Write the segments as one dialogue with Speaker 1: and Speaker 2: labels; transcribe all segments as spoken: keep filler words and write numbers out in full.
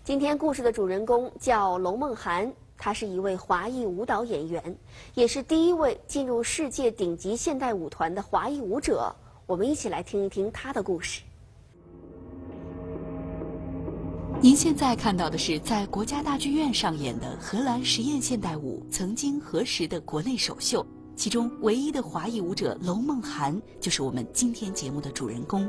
Speaker 1: 今天故事的主人公叫娄梦涵，她是一位华裔舞蹈演员，也是第一位进入世界顶级现代舞团的华裔舞者。我们一起来听一听她的故事。
Speaker 2: 您现在看到的是在国家大剧院上演的荷兰实验现代舞曾经何时的国内首秀，其中唯一的华裔舞者娄梦涵就是我们今天节目的主人公。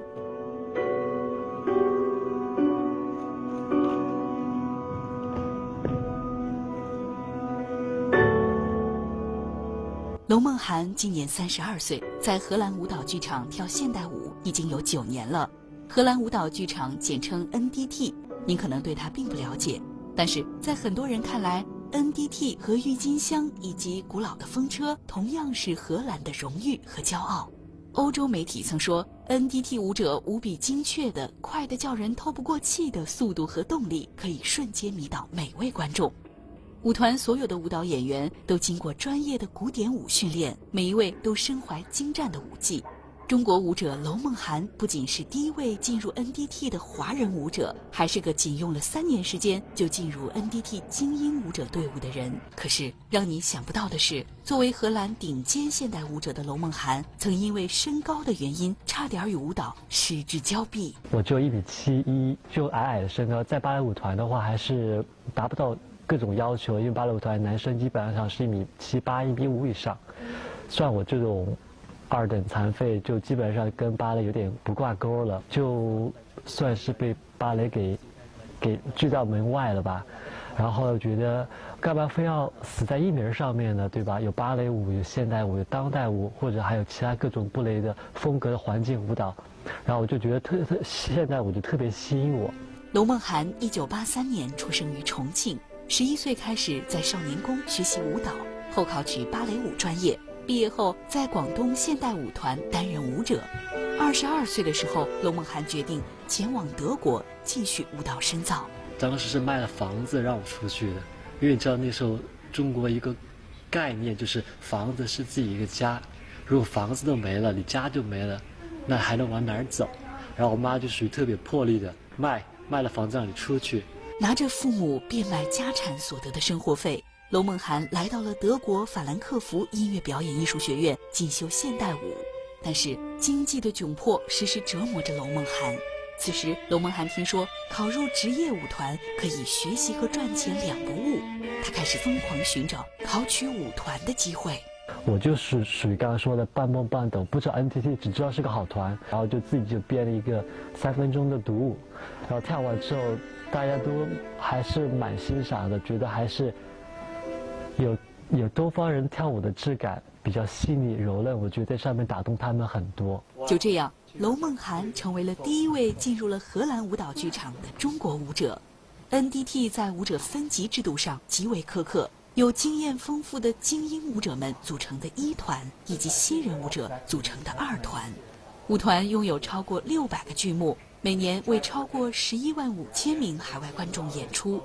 Speaker 2: 娄梦涵今年三十二岁，在荷兰舞蹈剧场跳现代舞已经有九年了。荷兰舞蹈剧场简称 N D T， 您可能对它并不了解，但是在很多人看来 ，N D T 和郁金香以及古老的风车同样是荷兰的荣誉和骄傲。欧洲媒体曾说 ，N D T 舞者无比精确的、快得叫人透不过气的速度和动力，可以瞬间迷倒每位观众。舞团所有的舞蹈演员都经过专业的古典舞训练，每一位都身怀精湛的舞技。中国舞者娄梦涵不仅是第一位进入 N D T 的华人舞者，还是个仅用了三年时间就进入 N D T 精英舞者队伍的人。可是让你想不到的是，作为荷兰顶尖现代舞者的娄梦涵，曾因为身高的原因，差点与舞蹈失之交臂。
Speaker 3: 我只有一米七一，就矮矮的身高，在芭蕾舞团的话还是达不到各种要求，因为芭蕾舞团男生基本上是一米七八、一米五以上，算我这种二等残废，就基本上跟芭蕾有点不挂钩了，就算是被芭蕾给给拒到门外了吧。然后觉得干嘛非要死在一名上面呢，对吧？有芭蕾舞，有现代舞，有当代舞，或者还有其他各种不类的风格的环境舞蹈。然后我就觉得特特现代舞就特别吸引我。
Speaker 2: 娄梦涵一九八三年出生于重庆，十一岁开始在少年宫学习舞蹈，后考取芭蕾舞专业。毕业后，在广东现代舞团担任舞者。二十二岁的时候，娄梦涵决定前往德国继续舞蹈深造。
Speaker 3: 当时是卖了房子让我出去的，因为你知道那时候中国一个概念就是房子是自己一个家，如果房子都没了，你家就没了，那还能往哪儿走？然后我妈就属于特别魄力的，卖卖了房子让你出去，
Speaker 2: 拿着父母变卖家产所得的生活费。娄梦涵来到了德国法兰克福音乐表演艺术学院进修现代舞，但是经济的窘迫时时折磨着娄梦涵。此时娄梦涵听说考入职业舞团可以学习和赚钱两不误，他开始疯狂寻找考取舞团的机会。
Speaker 3: 我就是属于刚刚说的半懵半懂，不知道 N D T， 只知道是个好团，然后就自己就编了一个三分钟的独舞，然后跳完之后大家都还是蛮欣赏的，觉得还是有有东方人跳舞的质感，比较细腻柔韧，我觉得在上面打动他们很多。
Speaker 2: 就这样，娄梦涵成为了第一位进入了荷兰舞蹈剧场的中国舞者。N D T 在舞者分级制度上极为苛刻，有经验丰富的精英舞者们组成的一团，以及新人舞者组成的二团。舞团拥有超过六百个剧目，每年为超过十一万五千名海外观众演出。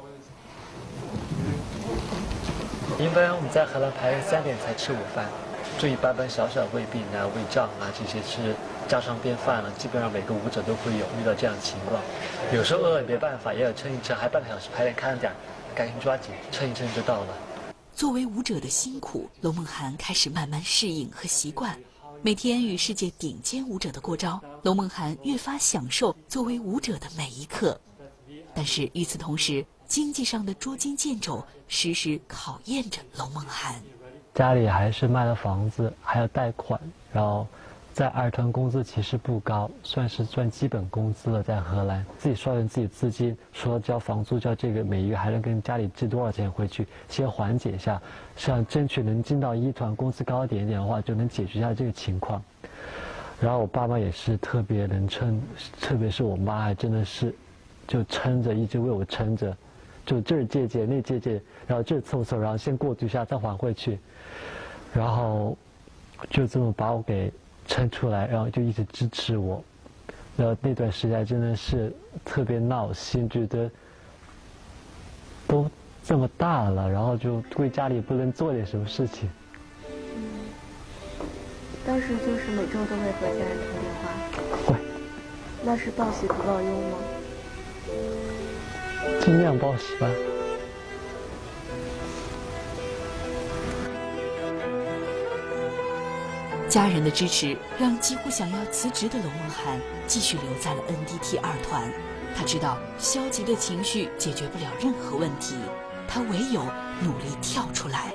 Speaker 3: 一般我们在荷兰排练三点才吃午饭，注意班班小小胃病啊、胃胀啊，这些是家常便饭了，基本上每个舞者都会有遇到这样的情况。有时候饿了也没办法，也要撑一撑，还半个小时排练看着点，赶紧抓紧，撑一撑就到了。
Speaker 2: 作为舞者的辛苦，娄梦涵开始慢慢适应和习惯。每天与世界顶尖舞者的过招，娄梦涵越发享受作为舞者的每一刻。但是与此同时，经济上的捉襟见肘时时考验着娄梦涵。
Speaker 3: 家里还是卖了房子，还要贷款，然后在二团工资其实不高，算是算基本工资了，在荷兰自己刷完自己资金，除了交房租交这个，每月还能跟家里寄多少钱回去，先缓解一下，想争取能进到一团，工资高一点点的话，就能解决一下这个情况。然后我爸妈也是特别能撑，特别是我妈还真的是就撑着，一直为我撑着，就这儿借借那借借，然后这儿凑凑，然后先过渡一下再还回去，然后就这么把我给撑出来，然后就一直支持我。然后那段时间真的是特别闹心，觉得都这么大了，然后就为家里不能做点什么事情。
Speaker 1: 嗯，当时就是每周都会和家人通电话。
Speaker 3: 会。
Speaker 1: 那是报喜不报忧吗？
Speaker 3: 尽量报喜吧。
Speaker 2: 家人的支持让几乎想要辞职的龙梦涵继续留在了 N D T 二团。他知道消极的情绪解决不了任何问题，他唯有努力跳出来。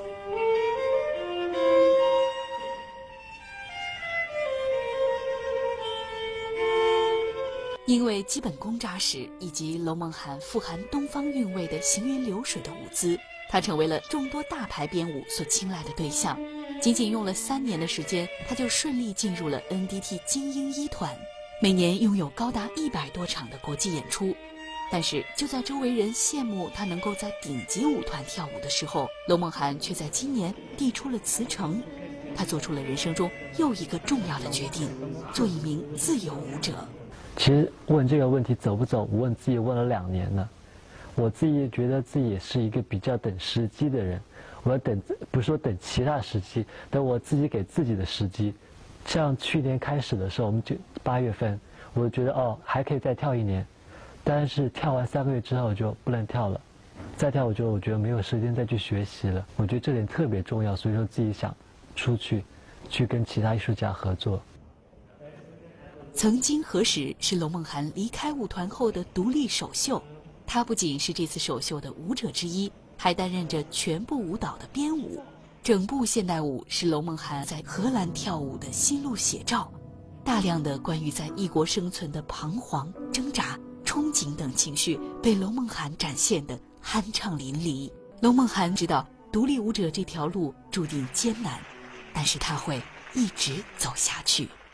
Speaker 2: 因为基本功扎实，以及龙梦涵富含东方韵味的行云流水的舞姿，他成为了众多大牌编舞所青睐的对象。仅仅用了三年的时间，他就顺利进入了 N D T 精英一团，每年拥有高达一百多场的国际演出。但是就在周围人羡慕他能够在顶级舞团跳舞的时候，龙梦涵却在今年递出了辞呈。他做出了人生中又一个重要的决定，做一名自由舞者。
Speaker 3: 其实问这个问题走不走，我问自己问了两年了。我自己觉得自己也是一个比较等时机的人，我要等，不是说等其他时机，等我自己给自己的时机。像去年开始的时候，我们就八月份，我觉得哦还可以再跳一年，但是跳完三个月之后就不能跳了，再跳我就我觉得没有时间再去学习了。我觉得这点特别重要，所以说自己想出去，去跟其他艺术家合作。
Speaker 2: 曾经何时是龙梦涵离开舞团后的独立首秀，她不仅是这次首秀的舞者之一，还担任着全部舞蹈的编舞。整部现代舞是龙梦涵在荷兰跳舞的心路写照，大量的关于在异国生存的彷徨、挣扎、憧憬等情绪被龙梦涵展现得酣畅淋漓。龙梦涵知道独立舞者这条路注定艰难，但是她会一直走下去。